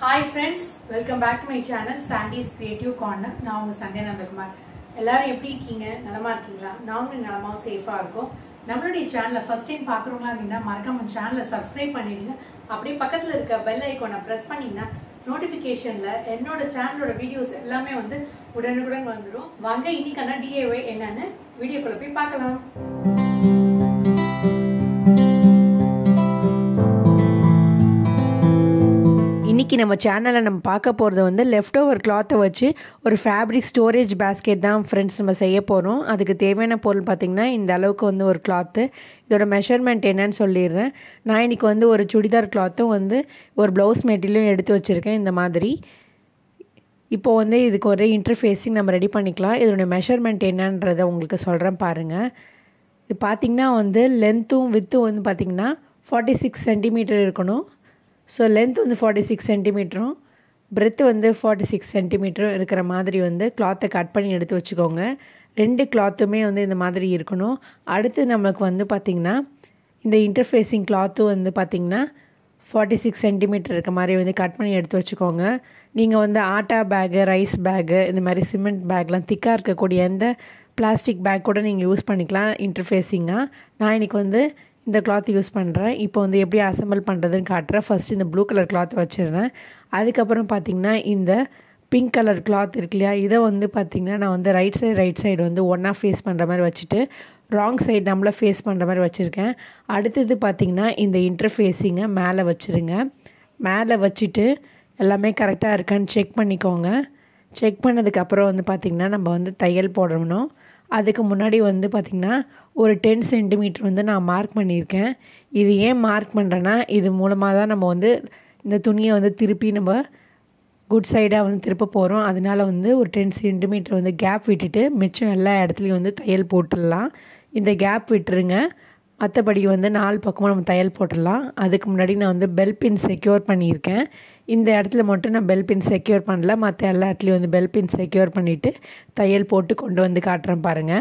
Hi friends, welcome back to my channel Sandy's Creative Corner. நான் உங்க Sunday Nandakumar. எல்லாரும் எப்படி இருக்கீங்க? நலமா இருக்கீங்களா? நானும் நலமா சேஃபா இருக்கோம். நம்மளுடைய சேனலை ஃபர்ஸ்ட் டைம் பார்க்குறவங்களா இருந்தீங்கன்னா மறக்காம சேனலை சப்ஸ்கிரைப் பண்ணிடுங்க. அப்படியே பக்கத்துல இருக்க பெல் ஐகானை பிரஸ் பண்ணீங்கன்னா நோட்டிபிகேஷன்ல என்னோட சேனலோட வீடியோஸ் எல்லாமே வந்து உடனுக்குடன் வந்துடும். வாங்க இன்னைக்கான DIY என்னன்னு வீடியோக்குள்ள போய் பார்க்கலாம். இன்னைக்கு நம்ம சேனலில் நம்ம பார்க்க போகிறது வந்து லெஃப்ட் ஓவர் கிளாத்தை வச்சு ஒரு ஃபேப்ரிக் ஸ்டோரேஜ் பேஸ்கெட் தான் ஃப்ரெண்ட்ஸ் நம்ம செய்ய போகிறோம். அதுக்கு தேவையான பொருள் பார்த்திங்கன்னா இந்த அளவுக்கு வந்து ஒரு கிளாத்து, இதோட மெஷர்மெண்ட் என்னன்னு சொல்லிடுறேன். நான் இன்றைக்கி வந்து ஒரு சுடிதார் கிளாத்தும் வந்து ஒரு ப்ளவுஸ் மெட்டீரியலும் எடுத்து வச்சுருக்கேன் இந்த மாதிரி. இப்போது வந்து இதுக்கு ஒரு இன்டர்ஃபேஸிங் நம்ம ரெடி பண்ணிக்கலாம். இதோட மெஷர்மெண்ட் என்னன்றதை உங்களுக்கு சொல்கிறேன் பாருங்கள். இது பார்த்திங்கன்னா வந்து லென்த்தும் வித்தும் வந்து பார்த்திங்கன்னா 46 சென்டிமீட்டர் இருக்கணும். ஸோ லென்த் வந்து 46 சென்டிமீட்டரும் பிரெத்து வந்து 46 சென்டிமீட்டரும் இருக்கிற மாதிரி வந்து கிளாத்தை கட் பண்ணி எடுத்து வச்சுக்கோங்க. ரெண்டு கிளாத்துமே வந்து இந்த மாதிரி இருக்கணும். அடுத்து நமக்கு வந்து பார்த்திங்கன்னா இந்த இன்டர்ஃபேஸிங் கிளாத்தும் வந்து பார்த்திங்கன்னா 46 சென்டிமீட்டர் இருக்க மாதிரி வந்து கட் பண்ணி எடுத்து வச்சுக்கோங்க. நீங்கள் வந்து ஆட்டா பேகு, ரைஸ் பேகு, இந்த மாதிரி சிமெண்ட் பேக்லாம் திக்காக இருக்கக்கூடிய எந்த பிளாஸ்டிக் பேக் கூட நீங்கள் யூஸ் பண்ணிக்கலாம் இன்டர்ஃபேஸிங்காக. நான் இன்றைக்கி வந்து இந்த கிளாத் யூஸ் பண்ணுறேன். இப்போ வந்து எப்படி அசம்பிள் பண்ணுறதுன்னு காட்டுறேன். ஃபஸ்ட் இந்த ப்ளூ கலர் கிளாத் வச்சிடுறேன். அதுக்கப்புறம் பார்த்திங்கன்னா இந்த பிங்க் கலர் கிளாத் இருக்கு இல்லையா, இதை வந்து பார்த்திங்கன்னா நான் வந்து ரைட் சைடு வந்து ஒன்றா ஃபேஸ் பண்ணுற மாதிரி வச்சுட்டு ராங் சைடு நம்மளை ஃபேஸ் பண்ணுற மாதிரி வச்சுருக்கேன். அடுத்தது பார்த்திங்கன்னா இந்த இன்டர்ஃபேஸிங்கை மேலே வச்சுருங்க. மேலே வச்சுட்டு எல்லாமே கரெக்டாக இருக்கான்னு செக் பண்ணிக்கோங்க. செக் பண்ணதுக்கப்புறம் வந்து பார்த்திங்கன்னா நம்ம வந்து தையல் போடணும். அதுக்கு முன்னாடி வந்து பார்த்திங்கன்னா ஒரு 10 சென்டிமீட்டர் வந்து நான் மார்க் பண்ணியிருக்கேன். இது ஏன் மார்க் பண்ணுறேன்னா இது மூலமாக தான் நம்ம வந்து இந்த துணியை வந்து திருப்பி நம்ம குட் சைடாக வந்து திருப்ப போகிறோம். அதனால் வந்து ஒரு 10 சென்டிமீட்டர் வந்து கேப் விட்டுட்டு மிச்சம் எல்லா இடத்துலையும் வந்து தையல் போட்டுடலாம். இந்த கேப் விட்டுருங்க. மற்றபடி வந்து 4 பக்கமும் நம்ம தையல் போட்டுடலாம். அதுக்கு முன்னாடி நான் வந்து பெல் பின் செக்யூர் பண்ணியிருக்கேன். இந்த இடத்துல மட்டும் நான் பெல் பின் செக்யூர் பண்ணல, மற்ற எல்லா இடத்துலையும் வந்து பெல் பின் செக்யூர் பண்ணிவிட்டு தையல் போட்டு கொண்டு வந்து காட்டுறேன் பாருங்கள்.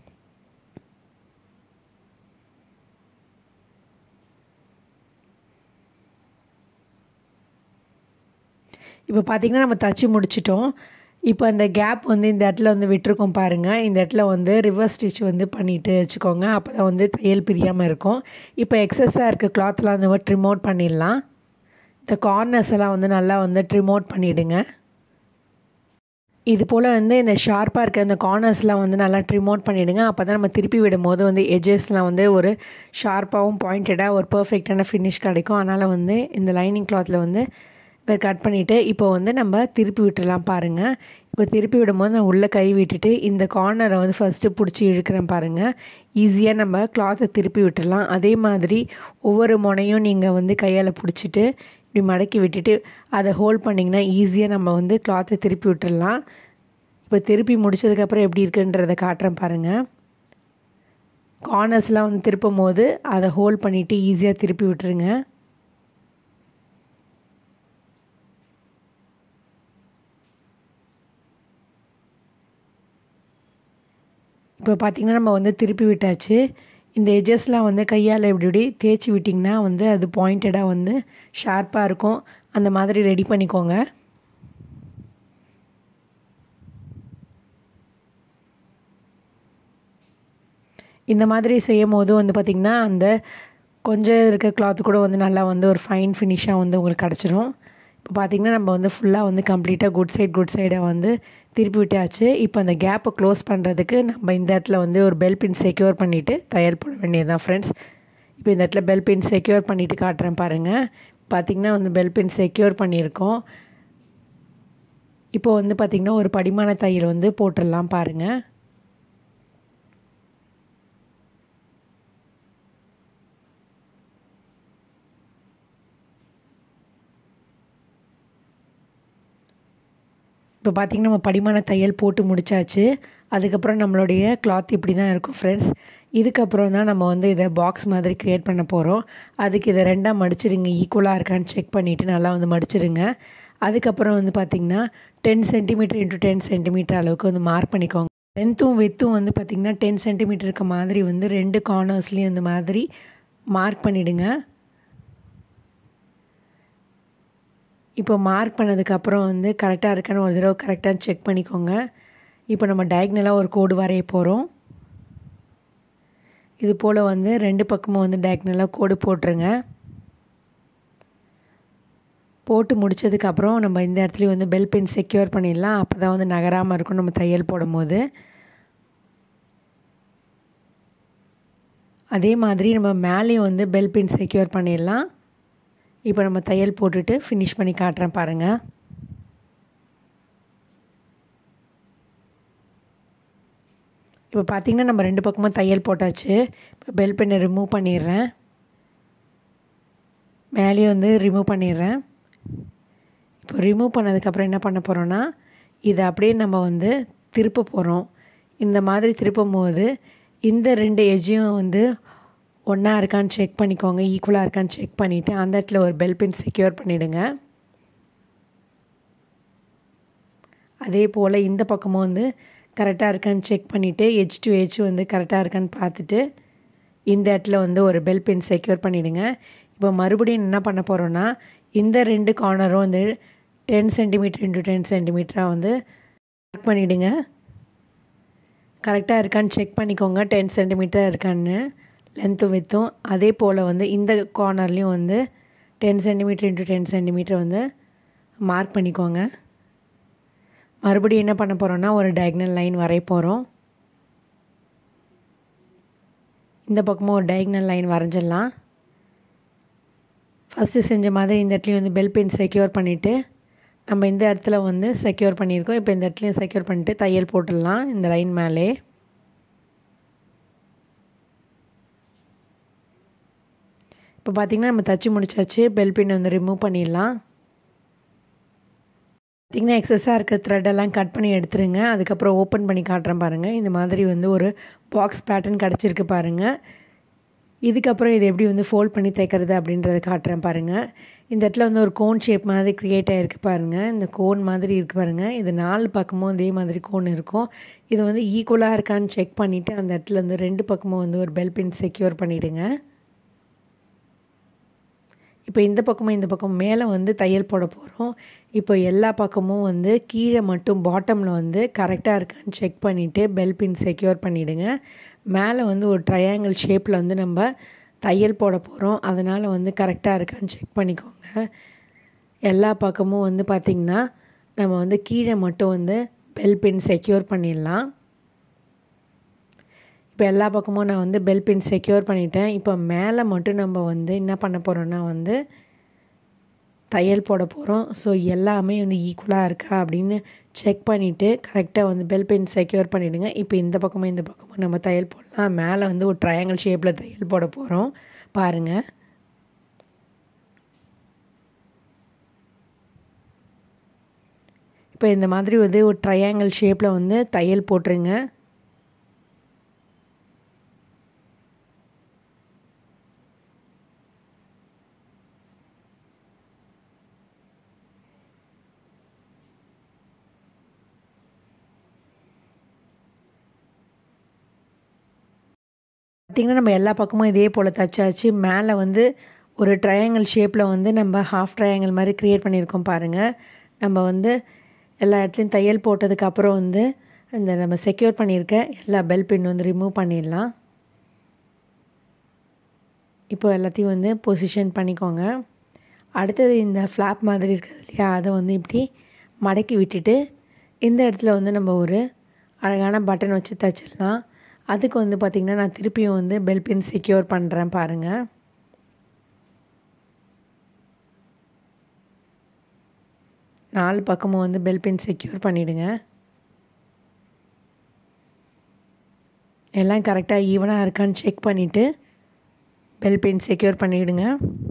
இப்போ பார்த்திங்கன்னா நம்ம தச்சு முடிச்சிட்டோம். இப்போ அந்த கேப் வந்து இந்த இடத்துல வந்து விட்டுருக்கோம் பாருங்கள். இந்த இடத்துல வந்து ரிவர்ஸ் ஸ்டிச் வந்து பண்ணிவிட்டு வச்சுக்கோங்க. அப்போ தான் வந்து தையல் பிரியாமல் இருக்கும். இப்போ எக்ஸஸாக இருக்க கிளாத்லாம் அந்த மாதிரி ட்ரிம் அவுட் பண்ணிடலாம். இந்த கார்னர்ஸ் எல்லாம் வந்து நல்லா வந்து ட்ரிம் அவுட் பண்ணிவிடுங்க. இது போல் வந்து இந்த ஷார்ப்பாக இருக்க இந்த கார்னர்ஸ்லாம் வந்து நல்லா ட்ரிம் அவுட் பண்ணிவிடுங்க. அப்போ தான் நம்ம திருப்பி விடும்போது வந்து எட்ஜஸ்லாம் வந்து ஒரு ஷார்ப்பாகவும் பாயிண்டடாக ஒரு பர்ஃபெக்டான ஃபினிஷ் கிடைக்கும். அதனால் வந்து இந்த லைனிங் கிளாத்தில் வந்து கட் பண்ணிவிட்டு இப்போ வந்து நம்ம திருப்பி விட்டுடலாம் பாருங்கள். இப்போ திருப்பி விடும்போது நான் உள்ளே கை விட்டுட்டு இந்த கார்னரை வந்து ஃபஸ்ட்டு பிடிச்சி இழுக்கிறேன் பாருங்கள். ஈஸியாக நம்ம கிளாத்தை திருப்பி விட்டுடலாம். அதே மாதிரி ஒவ்வொரு முனையும் நீங்கள் வந்து கையால் பிடிச்சிட்டு இப்படி மடக்கி விட்டுட்டு அதை ஹோல்ட் பண்ணிங்கன்னா ஈஸியாக நம்ம வந்து கிளாத்தை திருப்பி விட்டுடலாம். இப்போ திருப்பி முடிச்சதுக்கப்புறம் எப்படி இருக்குன்றதை காட்டுறேன் பாருங்கள். கார்னர்ஸ்லாம் வந்து திருப்பும் போது அதை ஹோல்ட் பண்ணிவிட்டு ஈஸியாக திருப்பி விட்டுருங்க. இப்போ பார்த்திங்கன்னா நம்ம வந்து திருப்பி விட்டாச்சு. இந்த எட்ஜஸ்லாம் வந்து கையால் இப்படி தேய்ச்சி விட்டிங்கன்னா வந்து அது பாயிண்டடாக வந்து ஷார்ப்பாக இருக்கும். அந்த மாதிரி ரெடி பண்ணிக்கோங்க. இந்த மாதிரி செய்யும் போது வந்து பார்த்திங்கன்னா அந்த கொஞ்சம் இருக்க கிளாத்து கூட வந்து நல்லா வந்து ஒரு ஃபைன் ஃபினிஷாக வந்து உங்களுக்கு கிடச்சிரும். இப்போ பார்த்திங்கன்னா நம்ம வந்து ஃபுல்லாக வந்து கம்ப்ளீட்டாக குட் சைடாக வந்து திருப்பி விட்டாச்சு. இப்போ அந்த கேப்பை க்ளோஸ் பண்ணுறதுக்கு நம்ம இந்த இடத்துல வந்து ஒரு பெல் பின் செக்யூர் பண்ணிவிட்டு தையல் போட வேண்டியது தான் ஃப்ரெண்ட்ஸ். இப்போ இந்த இடத்துல பெல் பின் செக்யூர் பண்ணிவிட்டு காட்டுறேன் பாருங்கள். பார்த்திங்கன்னா வந்து பெல் பின் செக்யூர் பண்ணியிருக்கோம். இப்போ வந்து பார்த்திங்கன்னா ஒரு படிமான தையல் வந்து போட்டுடலாம் பாருங்கள். இப்போ பார்த்திங்கன்னா நம்ம படிமான தையல் போட்டு முடித்தாச்சு. அதுக்கப்புறம் நம்மளுடைய கிளாத் இப்படி தான் இருக்கும் ஃப்ரெண்ட்ஸ். இதுக்கப்புறம் தான் நம்ம வந்து இதை பாக்ஸ் மாதிரி க்ரியேட் பண்ண போகிறோம். அதுக்கு இதை ரெண்டாக மடிச்சிடுங்க. ஈக்குவலாக இருக்கான்னு செக் பண்ணிவிட்டு நல்லா வந்து மடிச்சிடுங்க. அதுக்கப்புறம் வந்து பார்த்திங்கன்னா 10 சென்டிமீட்டர் × 10 சென்டிமீட்டர் அளவுக்கு வந்து மார்க் பண்ணிக்கோங்க. லென்த்தும் வித்தும் வந்து பார்த்திங்கன்னா 10 சென்டிமீட்டர் இருக்க மாதிரி வந்து 2 கார்னர்ஸ்லேயும் இந்த மாதிரி மார்க் பண்ணிவிடுங்க. இப்போ மார்க் பண்ணதுக்கப்புறம் வந்து கரெக்டாக இருக்கான்னு ஒரு தடவை கரெக்டாக செக் பண்ணிக்கோங்க. இப்போ நம்ம டயக்னலாக ஒரு கோடு வரைய போகிறோம். இது போல் வந்து 2 பக்கமும் வந்து டயக்னலாக கோடு போட்டுருங்க. போட்டு முடித்ததுக்கப்புறம் நம்ம இந்த இடத்துலையும் வந்து பெல் பின் செக்யூர் பண்ணிடலாம். அப்போ தான் வந்து நகராமல் இருக்கும் நம்ம தையல் போடும்போது. அதே மாதிரி நம்ம மேலேயும் வந்து பெல் பின் செக்யூர் பண்ணிடலாம். இப்போ நம்ம தையல் போட்டுட்டு ஃபினிஷ் பண்ணி காட்டுறேன் பாருங்கள். இப்போ பார்த்திங்கன்னா நம்ம 2 பக்கமும் தையல் போட்டாச்சு. இப்போ பெல் பின்னை ரிமூவ் பண்ணிடுறேன். மேலேயும் வந்து ரிமூவ் பண்ணிடுறேன். இப்போ ரிமூவ் பண்ணதுக்கப்புறம் என்ன பண்ண போகிறோன்னா, இதை அப்படியே நம்ம வந்து திருப்ப போகிறோம். இந்த மாதிரி திருப்பும் போது இந்த 2 எட்ஜையும் வந்து ஒன்றா இருக்கான்னு செக் பண்ணிக்கோங்க. ஈக்குவலாக இருக்கான்னு செக் பண்ணிவிட்டு அந்த இடத்துல ஒரு பெல் பின் செக்யூர் பண்ணிவிடுங்க. அதே போல் இந்த பக்கமும் வந்து கரெக்டாக இருக்கான்னு செக் பண்ணிவிட்டு எட்ஜ் டு எட்ஜ் வந்து கரெக்டாக இருக்கான்னு பார்த்துட்டு இந்த இடத்துல வந்து ஒரு பெல் பின் செக்யூர் பண்ணிவிடுங்க. இப்போ மறுபடியும் என்ன பண்ண போகிறோன்னா, இந்த 2 கார்னரும் வந்து 10 சென்டிமீட்டர் இன்ட்டு 10 சென்டிமீட்டராக வந்து மார்க் பண்ணிவிடுங்க. கரெக்டாக இருக்கான்னு செக் பண்ணிக்கோங்க. 10 சென்டிமீட்டர் இருக்கான்னு லென்த்தும் வித்தும். அதே போல் வந்து இந்த கார்னர்லேயும் வந்து 10 சென்டிமீட்டர் இன்ட்டு 10 சென்டிமீட்டர் வந்து மார்க் பண்ணிக்கோங்க. மறுபடியும் என்ன பண்ண போகிறோன்னா, ஒரு டயக்னல் லைன் வரைய போகிறோம். இந்த பக்கமும் ஒரு டயக்னல் லைன் வரைஞ்சிடலாம். ஃபஸ்ட்டு செஞ்ச மாதிரி இந்த இடத்துலையும் வந்து பெல் பின் செக்யூர் பண்ணிவிட்டு நம்ம இந்த இடத்துல வந்து செக்யூர் பண்ணியிருக்கோம். இப்போ இந்த இடத்துலையும் செக்யூர் பண்ணிவிட்டு தையல் போட்டுடலாம் இந்த லைன் மேலே. இப்போ பார்த்திங்கன்னா நம்ம தச்சு முடிச்சாச்சு. பெல் பின் வந்து ரிமூவ் பண்ணிடலாம். பார்த்திங்கன்னா எக்ஸஸாக இருக்க த்ரெட்டெல்லாம் கட் பண்ணி எடுத்துருங்க. அதுக்கப்புறம் ஓப்பன் பண்ணி காட்டுறேன் பாருங்கள். இந்த மாதிரி வந்து ஒரு பாக்ஸ் பேட்டர்ன் கிடச்சிருக்கு பாருங்கள். இதுக்கப்புறம் இது எப்படி வந்து ஃபோல்ட் பண்ணி தைக்கிறது அப்படின்றத காட்டுறேன் பாருங்கள். இந்த இடத்துல வந்து ஒரு கோன் ஷேப் மாதிரி க்ரியேட் ஆகிருக்கு பாருங்கள். இந்த கோன் மாதிரி இருக்குது பாருங்கள். இது 4 பக்கமும் இதே மாதிரி கோன் இருக்கும். இது வந்து ஈக்குவலாக இருக்கான்னு செக் பண்ணிவிட்டு அந்த இடத்துல வந்து 2 பக்கமும் வந்து ஒரு பெல் பின் செக்யூர் பண்ணிவிடுங்க. இப்போ இந்த பக்கமும் இந்த பக்கம் மேலே வந்து தையல் போட போகிறோம். இப்போ எல்லா பக்கமும் வந்து கீழே மட்டும் பாட்டமில் வந்து கரெக்டாக இருக்கான்னு செக் பண்ணிவிட்டு பெல் பின் செக்யூர் பண்ணிவிடுங்க. மேலே வந்து ஒரு ட்ரையாங்கிள் ஷேப்பில் வந்து நம்ம தையல் போட போகிறோம். அதனால் வந்து கரெக்டாக இருக்கான்னு செக் பண்ணிக்கோங்க. எல்லா பக்கமும் வந்து பார்த்திங்கன்னா நம்ம வந்து கீழே மட்டும் வந்து பெல் பின் செக்யூர் பண்ணிடலாம். இப்போ எல்லா பக்கமும் நான் வந்து பெல் பின் செக்யூர் பண்ணிட்டேன். இப்போ மேலே மட்டும் நம்ம வந்து என்ன பண்ண போகிறோன்னா வந்து தையல் போட போகிறோம். ஸோ எல்லாமே வந்து ஈக்குவலாக இருக்கா அப்படின்னு செக் பண்ணிவிட்டு கரெக்டாக வந்து பெல் பின் செக்யூர் பண்ணிவிடுங்க. இப்போ இந்த பக்கமும் இந்த பக்கமும் நம்ம தையல் போடலாம். மேலே வந்து ஒரு ட்ரையாங்கிள் ஷேப்பில் தையல் போட போகிறோம் பாருங்கள். இப்போ இந்த மாதிரி வந்து ஒரு ட்ரையாங்கிள் ஷேப்பில் வந்து தையல் போட்டுருங்க. பார்த்திங்கன்னா நம்ம எல்லா பக்கமும் இதே போல் தைச்சாச்சு. மேலே வந்து ஒரு ட்ரையாங்கிள் ஷேப்பில் வந்து நம்ம ஹாஃப் ட்ரையாங்கிள் மாதிரி க்ரியேட் பண்ணியிருக்கோம் பாருங்கள். நம்ம வந்து எல்லா இடத்துலையும் தையல் போட்டதுக்கப்புறம் வந்து இந்த நம்ம செக்யூர் பண்ணியிருக்க எல்லா பெல் பின் வந்து ரிமூவ் பண்ணிடலாம். இப்போ எல்லாத்தையும் வந்து பொசிஷன் பண்ணிக்கோங்க. அடுத்தது இந்த ஃப்ளாப் மாதிரி இருக்கிறது இல்லையா, அதை வந்து இப்படி மடக்கி விட்டுட்டு இந்த இடத்துல வந்து நம்ம ஒரு அழகான பட்டன் வச்சு தைச்சிடலாம். அதுக்கு வந்து பார்த்திங்கன்னா நான் திருப்பியும் வந்து பெல் பின் செக்யூர் பண்ணுறேன் பாருங்கள். நாலு பக்கமும் வந்து பெல் பின் செக்யூர் பண்ணிவிடுங்க. எல்லாம் கரெக்டாக ஈவனாக இருக்கான்னு செக் பண்ணிவிட்டு பெல் பின் செக்யூர் பண்ணிவிடுங்க.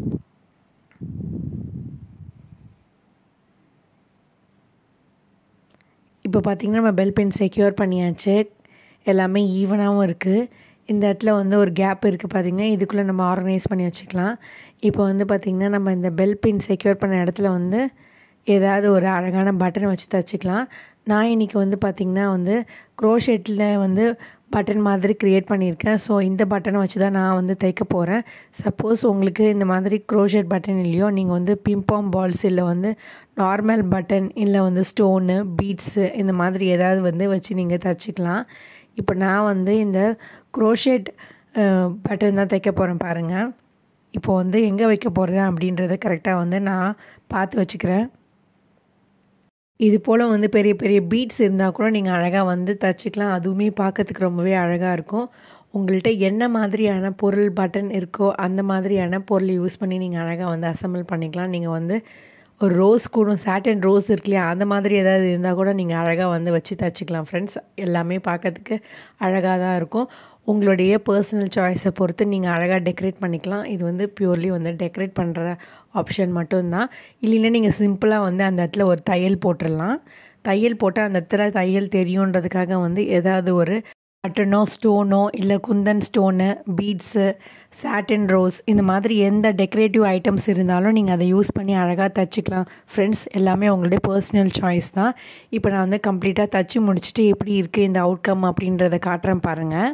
இப்போ பார்த்திங்கன்னா நம்ம பெல் பின் செக்யூர் பண்ணியாச்சு. எல்லாமே ஈவனாகவும் இருக்குது. இந்த இடத்துல வந்து ஒரு கேப் இருக்குது பார்த்திங்கன்னா, இதுக்குள்ளே நம்ம ஆர்கனைஸ் பண்ணி வச்சுக்கலாம். இப்போ வந்து பார்த்திங்கன்னா நம்ம இந்த பெல் பின் செக்யூர் பண்ண இடத்துல வந்து ஏதாவது ஒரு அழகான பட்டன் வச்சு தைச்சிக்கலாம். நான் இன்றைக்கி வந்து பார்த்திங்கன்னா வந்து க்ரோஷெட்டில் வந்து பட்டன் மாதிரி க்ரியேட் பண்ணியிருக்கேன். ஸோ இந்த பட்டனை வச்சு தான் நான் வந்து தைக்க போகிறேன். சப்போஸ் உங்களுக்கு இந்த மாதிரி க்ரோஷெட் பட்டன் இல்லையோ, நீங்கள் வந்து பிம்பாம் பால்ஸ் இல்லை வந்து நார்மல் பட்டன் இல்லை வந்து ஸ்டோனு பீட்ஸு இந்த மாதிரி ஏதாவது வந்து வச்சு நீங்கள் தைச்சிக்கலாம். இப்போ நான் வந்து இந்த க்ரோஷெட் பட்டன் தான் தைக்க போகிறேன் பாருங்கள். இப்போ வந்து எங்கே வைக்க போகிறேன் அப்படின்றத கரெக்டாக வந்து நான் பார்த்து வச்சுக்கிறேன். இது போல் வந்து பெரிய பெரிய பீட்ஸ் இருந்தால் கூட நீங்கள் அழகாக வந்து தைச்சிக்கலாம். அதுவுமே பார்க்கறதுக்கு ரொம்பவே அழகாக இருக்கும். உங்கள்கிட்ட என்ன மாதிரியான பொருள் பட்டன் இருக்கோ அந்த மாதிரியான பொருள் யூஸ் பண்ணி நீங்கள் அழகாக வந்து அசம்பிள் பண்ணிக்கலாம். நீங்கள் வந்து ஒரு ரோஸ் கூட சாட்டன் ரோஸ் இருக்கு இல்லையா, அந்த மாதிரி ஏதாவது இருந்தால் கூட நீங்கள் அழகாக வந்து வச்சு தைச்சிக்கலாம் ஃப்ரெண்ட்ஸ். எல்லாமே பார்க்கறதுக்கு அழகாக தான் இருக்கும். உங்களுடைய பர்சனல் சாய்ஸை பொறுத்து நீங்கள் அழகாக டெக்கரேட் பண்ணிக்கலாம். இது வந்து பியூர்லி வந்து டெக்கரேட் பண்ணுற ஆப்ஷன் மட்டும்தான். இல்லைன்னா நீங்கள் சிம்பிளாக வந்து அந்த இடத்துல ஒரு தையல் போட்டுடலாம். தையல் போட்டால் அந்த இடத்துல தையல் தெரியுன்றதுக்காக வந்து ஏதாவது ஒரு பட்டனோ ஸ்டோனோ இல்லை kundan stone beads satin rose இந்த மாதிரி எந்த டெக்கரேட்டிவ் ஐட்டம்ஸ் இருந்தாலும் நீங்கள் அதை யூஸ் பண்ணி அழகாக தைச்சிக்கலாம் ஃப்ரெண்ட்ஸ். எல்லாமே உங்களுடைய பர்சனல் சாய்ஸ் தான். இப்போ நான் வந்து கம்ப்ளீட்டாக தைச்சி முடிச்சுட்டு எப்படி இருக்குது இந்த அவுட்கம் அப்படின்றத காட்டுறேன் பாருங்கள்.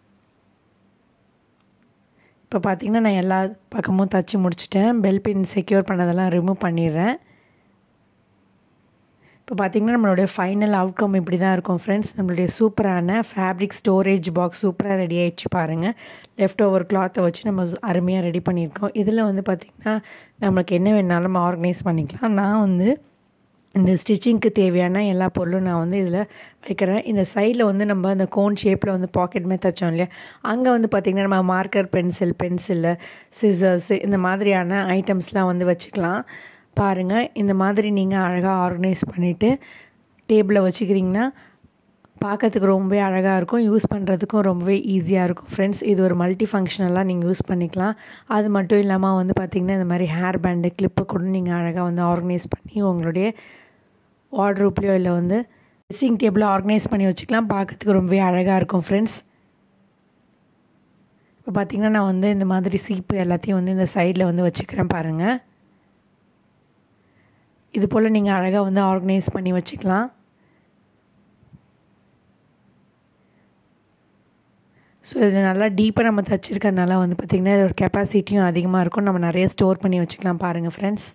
இப்போ பார்த்திங்கன்னா நான் எல்லா பக்கமும் தைச்சி முடிச்சிட்டேன். பெல் பின் செக்யூர் பண்ணதெல்லாம் ரிமூவ் பண்ணிடுறேன். இப்போ பார்த்திங்கன்னா நம்மளுடைய ஃபைனல் அவுட்கம் இப்படி தான் இருக்கும் ஃப்ரெண்ட்ஸ். நம்மளுடைய சூப்பரான ஃபேப்ரிக் ஸ்டோரேஜ் பாக்ஸ் சூப்பராக ரெடி ஆகிடுச்சு பாருங்கள். லெஃப்ட் ஓவர் கிளாத்தை வச்சு நம்ம அருமையாக ரெடி பண்ணியிருக்கோம். இதில் வந்து பார்த்திங்கன்னா நம்மளுக்கு என்ன வேணாலும் நம்ம ஆர்கனைஸ் பண்ணிக்கலாம். நான் வந்து இந்த ஸ்டிச்சிங்க்கு தேவையான எல்லா பொருளும் நான் வந்து இதில் வைக்கிறேன். இந்த சைடில் வந்து நம்ம அந்த கோன் ஷேப்பில் வந்து பாக்கெட் மாதிரி தைச்சோம் இல்லையா, அங்கே வந்து பார்த்திங்கன்னா நம்ம மார்க்கர் பென்சிலு சிசர்ஸு இந்த மாதிரியான ஐட்டம்ஸ்லாம் வந்து வச்சுக்கலாம். பாருங்கள், இந்த மாதிரி நீங்கள் அழகாக ஆர்கனைஸ் பண்ணிவிட்டு டேபிளில் வச்சுக்கிறீங்கன்னா பார்க்கறதுக்கு ரொம்பவே அழகாக இருக்கும். யூஸ் பண்ணுறதுக்கும் ரொம்பவே ஈஸியாக இருக்கும் ஃப்ரெண்ட்ஸ். இது ஒரு மல்டி ஃபங்க்ஷனலாக நீங்கள் யூஸ் பண்ணிக்கலாம். அது மட்டும் இல்லாமல் வந்து பார்த்திங்கன்னா இந்த மாதிரி ஹேர் பேண்டு கிளிப்பு கூட நீங்கள் அழகாக வந்து ஆர்கனைஸ் பண்ணி உங்களுடைய வார்ட்ரோப்லேயோ இல்லை வந்து ட்ரெஸ்ஸிங் டேபிளில் ஆர்கனைஸ் பண்ணி வச்சுக்கலாம். பார்க்கறதுக்கு ரொம்பவே அழகாக இருக்கும் ஃப்ரெண்ட்ஸ். இப்போ பார்த்திங்கன்னா நான் வந்து இந்த மாதிரி சீப்பு எல்லாத்தையும் வந்து இந்த சைடில் வந்து வச்சுக்கிறேன் பாருங்கள். இது போல் நீங்கள் அழகாக வந்து ஆர்கனைஸ் பண்ணி வச்சுக்கலாம். ஸோ இதில் நல்லா டீப்பாக நம்ம தைச்சிருக்கறனால வந்து பார்த்திங்கன்னா இதோட கெப்பாசிட்டியும் அதிகமாக இருக்கும். நம்ம நிறைய ஸ்டோர் பண்ணி வச்சுக்கலாம் பாருங்கள் ஃப்ரெண்ட்ஸ்.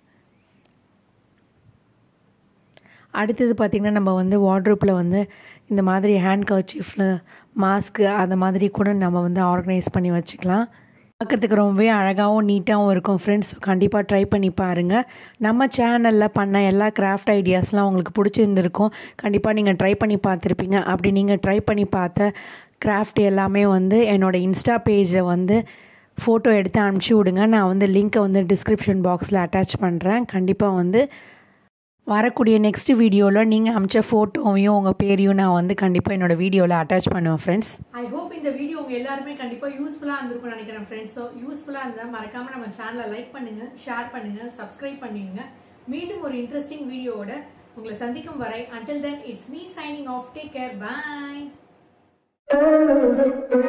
அடுத்தது பார்த்திங்கன்னா நம்ம வந்து வார்ட்ரோப்பில் வந்து இந்த மாதிரி ஹேண்ட் கர்ச்சீஃபில் மாஸ்க்கு அந்த மாதிரி கூட நம்ம வந்து ஆர்கனைஸ் பண்ணி வச்சுக்கலாம். பார்க்குறதுக்கு ரொம்பவே அழகாகவும் நீட்டாகவும் இருக்கும் ஃப்ரெண்ட்ஸ். கண்டிப்பாக ட்ரை பண்ணி பாருங்கள். நம்ம சேனலில் பண்ண எல்லா கிராஃப்ட் ஐடியாஸ்லாம் உங்களுக்கு பிடிச்சிருந்துருக்கும். கண்டிப்பாக நீங்கள் ட்ரை பண்ணி பார்த்துருப்பீங்க. அப்படி நீங்கள் ட்ரை பண்ணி பார்த்த கிராஃப்ட் எல்லாமே வந்து என்னோடய இன்ஸ்டா பேஜில் வந்து ஃபோட்டோ எடுத்து அனுப்பிச்சி விடுங்க. நான் வந்து லிங்க்கை வந்து டிஸ்கிரிப்ஷன் பாக்ஸில் அட்டாச் பண்ணுறேன். கண்டிப்பாக வந்து வரக்கூடிய நெக்ஸ்ட் வீடியோவில் நீங்கள் அமிச்ச ஃபோட்டோவையும் உங்கள் பேரையும் நான் வந்து கண்டிப்பாக என்னோடய வீடியோவில் அட்டாச் பண்ணுவேன் ஃப்ரெண்ட்ஸ். ஐ ஹோப் இந்த வீடியோ உங்கள் எல்லாருமே கண்டிப்பாக யூஸ்ஃபுல்லாக இருந்திருக்கும்னு நினைக்கிறேன் ஃப்ரெண்ட்ஸ். ஸோ யூஸ்ஃபுல்லாக இருந்தால் மறக்காமல் நம்ம சேனலை லைக் பண்ணுங்கள், ஷேர் பண்ணுங்கள், சப்ஸ்கிரைப் பண்ணிடுங்க. மீண்டும் ஒரு இன்ட்ரெஸ்டிங் வீடியோவோட உங்களை சந்திக்கும் வரை until then it's me signing off. Take care. Bye.